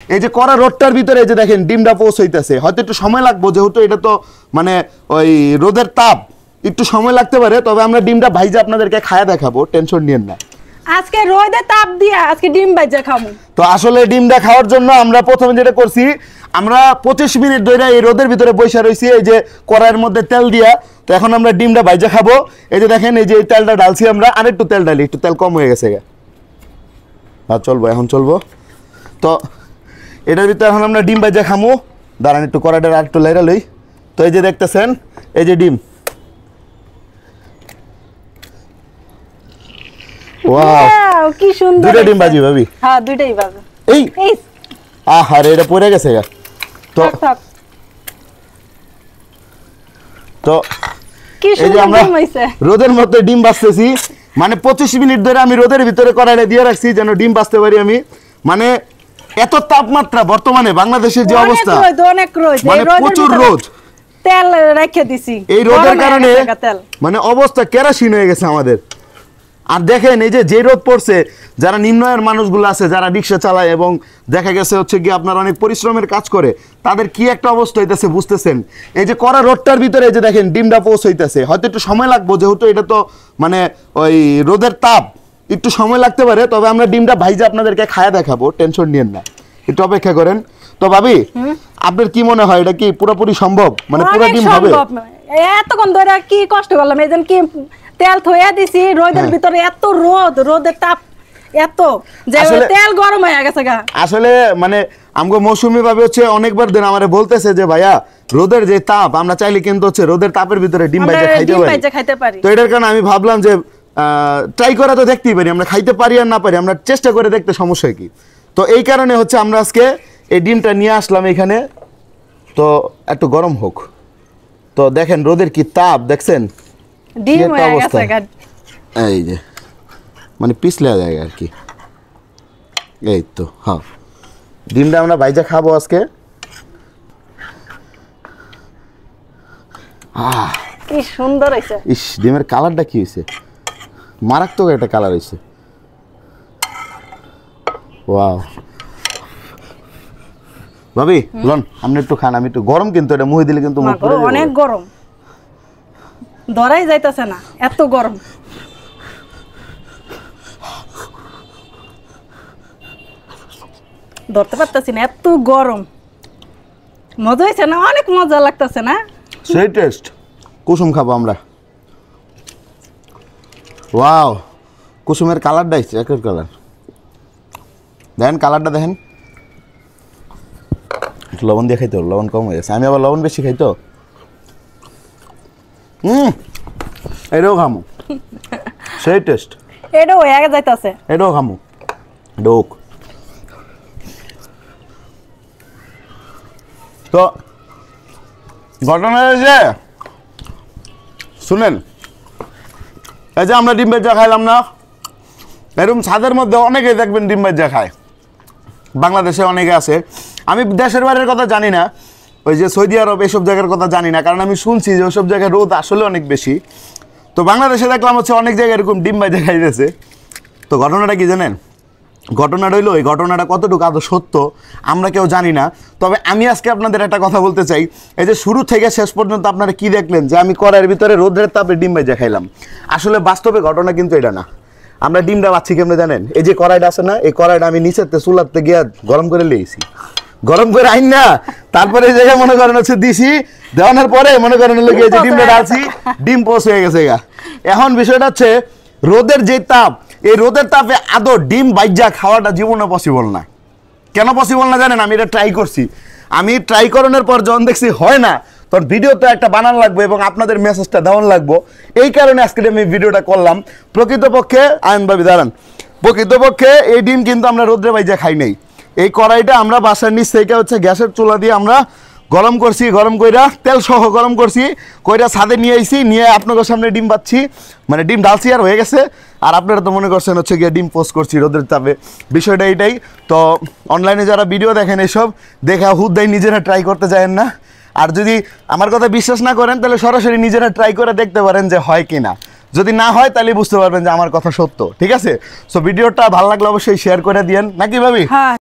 এই যে কড়া রোদটার ভিতরে এই যে দেখেন ডিমটা পৌঁছাইতেছে, হয়তো একটু সময় লাগবে যেহেতু এটা তো মানে ওই রোদের তাপ, একটু সময় লাগতে পারে, তবে আমরা ডিমটা ভাইজা আপনাদেরকে খায়া দেখাবো, টেনশন নিয়েন না। আজকে রোদে তাপ দিয়া আজকে ডিম ভাইজা খাবো। তো আসলে ডিমটা খাওয়ার জন্য আমরা প্রথমে যেটা করছি, আমরা 25 মিনিট ধরে এই রোদের ভিতরে বসে রইছি এই যে কড়াইয়ের মধ্যে তেল দিয়া। তো এখন আমরা ডিমটা ভাইজা খাবো। এই যে দেখেন এই যে তেলটা ঢালছি আমরা, আর একটু তেল ঢালি, একটু তেল কম হয়ে গেছে। আর চলবো, এখন চলবো। তো এটার ভিতরে এখন আমরা ডিম ভাজা খামু। দাঁড়ান একটু কড়াইটা আর একটু লাইরা লই। তো এই যে দেখতেছেন এই যে ডিম, ওয়াও কি সুন্দর। দুটো ডিম ভাজি ভাবি? হ্যাঁ দুইটাই ভাজি। এই আহারে এটা পড়ে গেছে গা। তো তো কি সুন্দর ডিম হইছে। রোদের মধ্যে ডিম ভাজতেছি, মানে 25 মিনিট ধরে আমি রোদের ভিতরে কড়াইটা দিয়ে রাখছি যেন ডিম ভাজতে পারি আমি। মানে এত তাপমাত্রা বর্তমানে বাংলাদেশের যে অবস্থা, অনেক রোদ, মানে প্রচুর রোদ, তেল রেখে দিছি এই রোদের কারণে মানে অবস্থা কেরাসিন হয়ে গেছে আমাদের। আর দেখেন এই যে রোদ পড়ছে, যারা নিম্ন আয়ের মানুষগুলো আছে, যারা রিক্সা চালায় এবং দেখা গেছে হচ্ছে কি আপনার অনেক পরিশ্রমের কাজ করে, তাদের কি একটা অবস্থা হইতেছে বুঝতেছেন। এই যে কড়া রোদটার ভিতরে এই যে দেখেন ডিমটা পৌঁছাইতেছে, হয়তো একটু সময় লাগবে যেহেতু এটা তো মানে ওই রোদের তাপ, একটু সময় লাগতে পারে, তবে আমরা ডিমটা ভাইজা আপনাদেরকে খায়া দেখাবো, টেনশন নিয়েন না, একটু অপেক্ষা করেন। তো ভাবি আপনার কি মনে হয় এটা কি পুরোপুরি সম্ভব, মানে পুরো ডিম হবে? এতক্ষণ ধরে কি কষ্ট করলাম, এই যে কি তেল থইয়া দিছি রোদের ভিতরে, এত রোদের তাপ এত যে তেল গরম হয়ে গেছে গা। আসলে মানে আমগো মৌসুমী ভাবে হচ্ছে অনেকবার দিন আমারে বলতেছে যে ভাইয়া রোদের যে তাপ, আমরা চাইলে কিন্তু হচ্ছে রোদের তাপের ভিতরে ডিম ভাইজা খাইতে পারি। তো এটার কারণে আমি ভাবলাম যে ট্রাই করা তো দেখতেই পারি, আমরা খাইতে পারি আর না পারি, আমরা চেষ্টা করে দেখতে সমস্যা কি। তো এই কারণে হচ্ছে আমরা আজকে এই ডিমটা নিয়ে আসলাম এখানে। তো একটু গরম হোক। তো দেখেন রোদের কি তাপ, দেখছেন ডিম হয়ে গেছে গা। এই যে মানে পিছলে যায় আর কি। এই তো হ্যাঁ, ডিমটা আমরা ভাইজা খাবো আজকে। কি সুন্দর হইছে। ইস ডিমের কালারটা কি হইছে, মারাত্মক একটা কালার হইছে। ওয়াও ভাবি লন আপনি একটু খান, আমি একটু গরম, কিন্তু এটা মুখে দিলে কিন্তু মুখ পুরো অনেক গরম, ধরাই যাইতাছে না, এত গরম। ধরতে পারতেছি না, এত গরম। মজা হয়েছে না? অনেক মজা লাগতেছে না? সেই টেস্ট। কুসুম খাবো আমরা। ওয়াও কুসুমের কালারটা হচ্ছে একের কালার, দেখেন কালারটা দেখেন। একটু লবণ দিয়ে খাইতো, লবণ কম হয়ে গেছে, আমি আবার লবণ বেশি খাইতো। এটাও খামু, সেই টেস্ট। এটাও হয়ে যাইতাছে, এটাও খামু, ডোক। তো ঘটনা হয়েছে শুনেন, এই যে আমরা ডিম ভাজা খাইলাম না, এরকম ছাদের মধ্যে অনেকেই দেখবেন ডিম ভাজা খায়, বাংলাদেশে অনেকে আছে। আমি দেশের বাইরের কথা জানি না, ওই যে সৌদি আরব এসব জায়গার কথা জানি না, কারণ আমি শুনছি যে ওইসব জায়গায় রোদ আসলে অনেক বেশি। তো বাংলাদেশে দেখলাম হচ্ছে অনেক জায়গায় এরকম ডিম ভাজা খাইতেছে। তো ঘটনাটা কি জানেন? ঘটনাটা হইলো, এই ঘটনাটা কতটুকু আদৌ সত্য আমরা কেউ জানি না। তবে আমি আজকে আপনাদের একটা কথা বলতে চাই, এই যে শুরু থেকে শেষ পর্যন্ত আপনারা কি দেখলেন যে আমি কড়াইয়ের ভিতরে রোদের তাপে ডিম ভাজা খাইলাম, আসলে বাস্তবে ঘটনা কিন্তু এটা না। আমরা ডিমটা পাচ্ছি কেমনে জানেন? এই যে কড়াইটা আছে না, এই কড়াইটা আমি নিচেতে চুলাতে গিয়ে গরম করে লিয়েছি, গরম করে আইন না, তারপরে এই জায়গায় মনে করেন হচ্ছে দিছি, দেওয়ানোর পরে মনে করেন যে ডিমটা ডালছি, ডিম পোষ হয়ে গেছে গা। এখন বিষয়টা হচ্ছে রোদের যে তাপ, এই রোদের তাপে আদৌ ডিম ভাজা খাওয়াটা জীবনে পসিবল না। কেন পসিবল না জানেন? আমি এটা ট্রাই করছি, আমি ট্রাই করানোর পর যখন দেখছি হয় না, তখন ভিডিও তো একটা বানানো লাগবে এবং আপনাদের মেসেজটা দেওয়ান লাগবো, এই কারণে আজকে আমি ভিডিওটা করলাম। প্রকৃতপক্ষে আইন ভাবি দাঁড়ান, প্রকৃতপক্ষে এই ডিম কিন্তু আমরা রোদ্রে ভাজা খাই নাই। এই কড়াইটা আমরা বাসার নিচ থেকে হচ্ছে গ্যাসের চুলা দিয়ে আমরা গরম করছি, গরম কইরা তেল সহ গরম করছি, কইরা ছাদে নিয়ে আইছি, নিয়ে আপনাদের সামনে ডিম পাচ্ছি, মানে ডিম ডালছি আর হয়ে গেছে। আর আপনারা তো মনে করছেন হচ্ছে গিয়ে ডিম পোস্ট করছি রোদের তাপে, বিষয়টা এইটাই। তো অনলাইনে যারা ভিডিও দেখেন এসব দেখা হুদ্দাই নিজেরা ট্রাই করতে চায়েন না। আর যদি আমার কথা বিশ্বাস না করেন তাহলে সরাসরি নিজেরা ট্রাই করে দেখতে পারেন যে হয় কিনা। যদি না হয় তাহলে বুঝতে পারবেন যে আমার কথা সত্য, ঠিক আছে? সো ভিডিওটা ভালো লাগলে অবশ্যই শেয়ার করে দিয়েন, নাকি ভাবি?